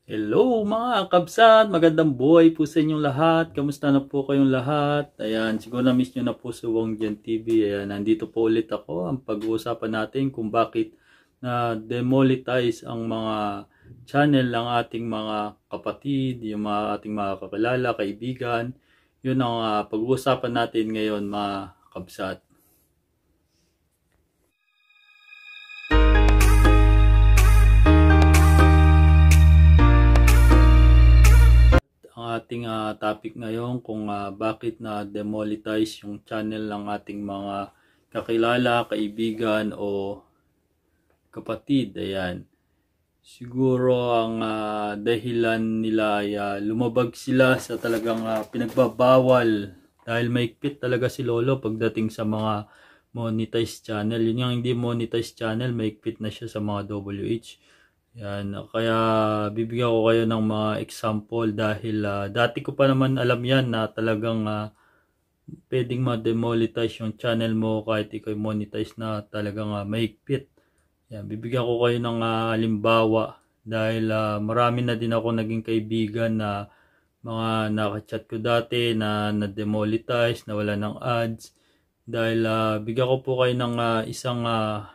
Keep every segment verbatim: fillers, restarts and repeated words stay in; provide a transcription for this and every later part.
Hello mga kabsat, magandang buhay po sa inyong lahat. Kamusta na po kayong lahat? Ayan, siguro na-miss nyo na po sa Wong Jan T V. Ayan, nandito po ulit ako. Ang pag-uusapan natin kung bakit na demonetize ang mga channel ng ating mga kapatid, yung mga ating mga kakilala, kaibigan. Yun ang uh, pag-uusapan natin ngayon mga kabsat. Ang ating uh, topic ngayon kung uh, bakit na demonetize yung channel ng ating mga kakilala, kaibigan o kapatid. Ayan. Siguro ang uh, dahilan nila ay uh, lumabag sila sa talagang uh, pinagbabawal dahil maigpit talaga si Lolo pagdating sa mga monetized channel. Yun yung hindi monetized channel, maigpit na siya sa mga W H. Yan, kaya bibigyan ko kayo ng mga example dahil uh, dati ko pa naman alam yan na talagang uh, pwedeng ma-demonetize yung channel mo kahit ikaw monetize na talagang uh, mahigpit. Yan, bibigyan ko kayo ng uh, halimbawa dahil uh, marami na din ako naging kaibigan na mga nakachat ko dati na na-demonetize, na wala ng ads. Dahil uh, bigyan ko po kayo ng uh, isang uh,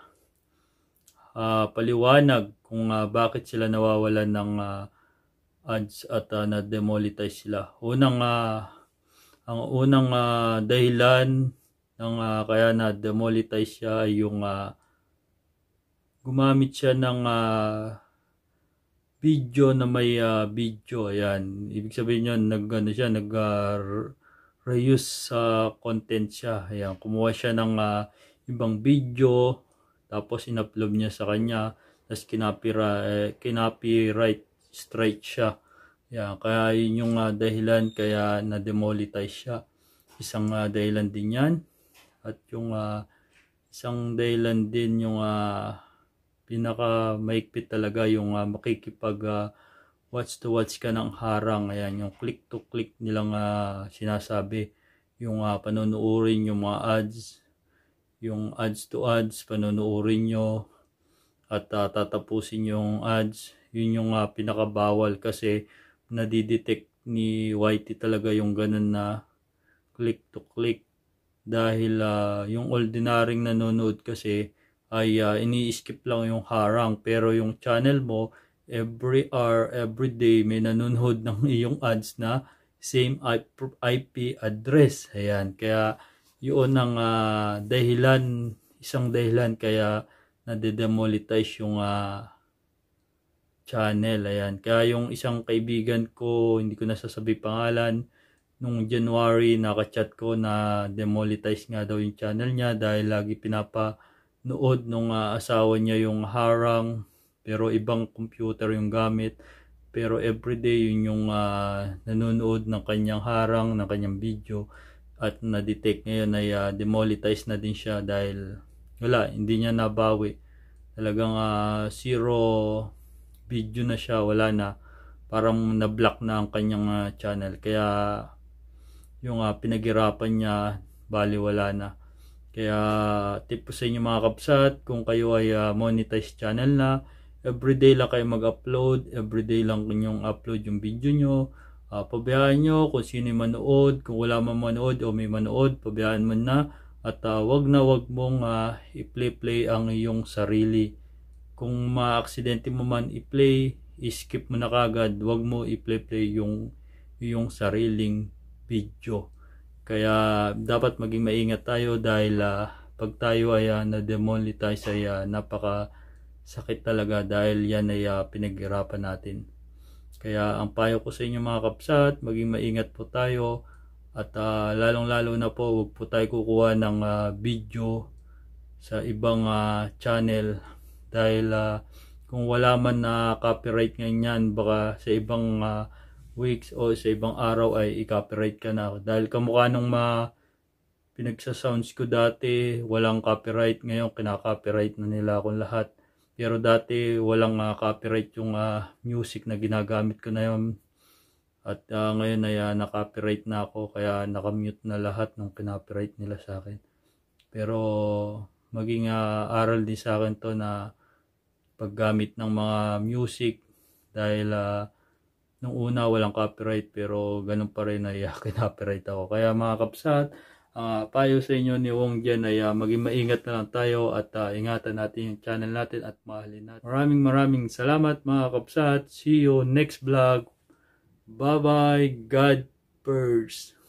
uh, paliwanag kung uh, bakit sila nawawalan ng uh, ads at uh, na-demonetize sila. Unang uh, ang unang uh, dahilan ng uh, kaya na-demonetize siya ay yung uh, gumamit siya ng uh, video na may uh, video. Ayan, ibig sabihin yun, nag ano siya, nag uh, reuse sa uh, content siya. Ayan, kumuha siya ng uh, ibang video tapos in-upload niya sa kanya, tapos kinapira, eh, kinapiright strike siya. Yan, kaya yun yung uh, dahilan kaya na-demonetize siya. Isang uh, dahilan din yan. At yung uh, isang dahilan din yung uh, pinaka maigpit talaga yung uh, makikipag uh, watch to watch ka ng harang. Ayan, yung click to click nilang uh, sinasabi. Yung uh, panonoodin yung mga ads, yung ads to ads, panonoodin nyo at uh, tatapusin yung ads. Yun yung uh, pinakabawal kasi nadidetect ni Y T talaga yung ganun na click to click dahil uh, yung ordinaryong nanonood kasi ay uh, ini-skip lang yung harang, pero yung channel mo every hour, every day may nanonood ng iyong ads na same I P address. Ayan, kaya yun ang uh, dahilan, isang dahilan kaya nade-demonetize yung uh, channel. Ayan, kaya yung isang kaibigan ko, hindi ko nasasabi pangalan, nung January nakachat ko na demonetize nga daw yung channel niya dahil lagi pinapanood nung uh, asawa niya yung harang, pero ibang computer yung gamit, pero everyday yun yung uh, nanonood ng kanyang harang, ng kanyang video. At na-detect ngayon ay uh, demonetize na din siya dahil wala, hindi niya nabawi. Talagang uh, zero video na siya, wala na. Parang na-block na ang kanyang uh, channel. Kaya yung uh, pinaghirapan niya, bali wala na. Kaya tip ko sa inyo mga kapsat, kung kayo ay uh, monetize channel na, everyday lang kayo mag-upload, everyday lang kanyang upload yung video nyo. Uh, pabayaan nyo kung sino yung manood, kung wala man manood o may manood, pabayaan mo na. At uh, wag na wag mong uh, i-play-play ang iyong sarili. Kung ma-aksidente mo man i-play, i-skip mo na kagad, wag mo i-play-play yung, yung sariling video. Kaya dapat maging maingat tayo dahil uh, pag tayo ay uh, na-demonetize ay uh, napaka sakit talaga dahil yan ay uh, pinaghirapan natin. Kaya ang payo ko sa inyo mga kapsat, maging maingat po tayo at uh, lalong lalo na po huwag po tayo kukuha ng uh, video sa ibang uh, channel dahil uh, kung wala man na uh, copyright ngayon yan, baka sa ibang uh, weeks o sa ibang araw ay i-copyright ka na dahil kamukha nung mga pinagsasounds ko dati walang copyright, ngayon kinaka-copyright na nila akong lahat. Pero dati walang uh, copyright yung uh, music na ginagamit ko na yun. At uh, ngayon ay uh, na-copyright na ako kaya nakamute na lahat ng kinopyright nila sa akin. Pero maging uh, aral din sa akin to na paggamit ng mga music dahil uh, Nung una walang copyright pero ganun pa rin ay uh, kinopyright ako. Kaya mga kapsat, uh, payo sa inyo ni Wong dyan ay uh, maging maingat na lang tayo at uh, ingatan natin yung channel natin at mahalin natin. Maraming maraming salamat mga kapsat. See you next vlog. Bye bye. God first.